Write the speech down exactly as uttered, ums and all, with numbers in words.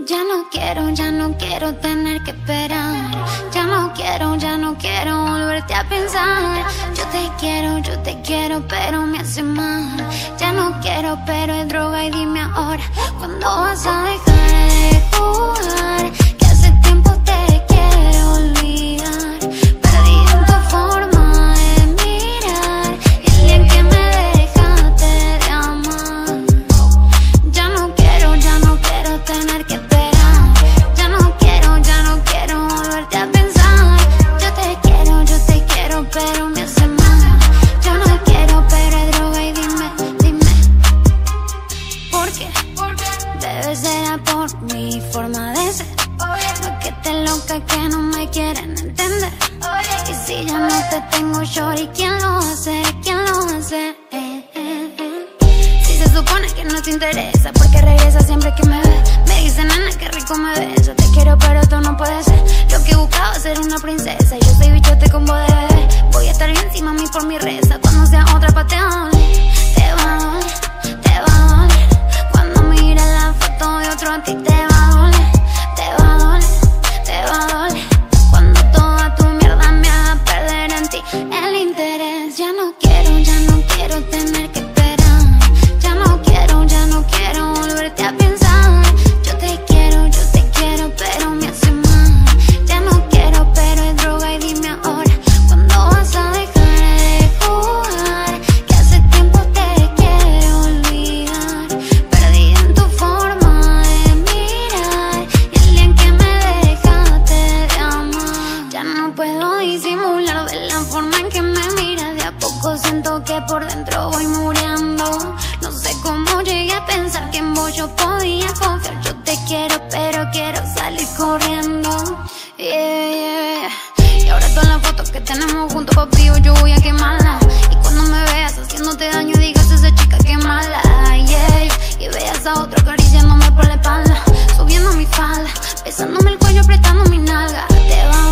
Ya no quiero, ya no quiero tener que esperar. Ya no quiero, ya no quiero volverte a pensar. Yo te quiero, yo te quiero, pero me hace mal. Ya no quiero, pero es droga y dime ahora, ¿cuándo vas a dejar de jugar? Que hace tiempo te quiero olvidar. Perdí en tu forma de mirar y el día en que me dejaste de amar. Ya no quiero, ya no quiero tener que esperar. Ya no quiero, ya no quiero volverte a pensar. Yo te quiero, yo te quiero, pero me hace mal. Yo no quiero, pero es droga y dime, dime ¿por qué? Debe ser por mi forma de ser. No es que te loca que no me quieren entender. Y si ya no te tengo shorty, ¿quién lo hace? ¿Quién lo hace? Eh, eh, eh. Si se supone que no te interesa, porque regresa siempre que me ves. Me dice, nena, qué rico me ves. Yo te quiero, pero tú no puedes ser lo que buscaba, ser una princesa. Y yo soy bichote con voz de bebé. Voy a estar bien encima mí por mi reza. Cuando sea otra pa' te va a doler. Te va a doler, te va a doler. Cuando mires la foto de otro a ti te va a doler. Te va a doler, te va a doler. Cuando toda tu mierda me haga perder en ti el interés. Ya no quiero, ya no quiero tener que esperar. Ya no quiero, ya no quiero volverte a pensar. Yo te quiero, yo te quiero, pero me hace mal. Ya no quiero, pero es droga y dime ahora, ¿cuándo vas a dejar de jugar? Que hace tiempo te quiero olvidar. Perdí en tu forma de mirar y el día en que me dejaste de amar. Ya no puedo disimular de la forma en que me miras. De a poco siento que por dentro voy muriendo. No sé cómo llegué a pensar que en vos yo podía confiar. Yo te quiero, pero quiero salir corriendo. Yeah, yeah. Y ahora todas las fotos que tenemos juntos, papi, yo voy a quemarla. Y cuando me veas haciéndote daño, digas esa chica que mala. Yeah, y veas a otro acariciándome por la espalda, subiendo mi falda, besándome el cuello, apretando mi nalga. Te va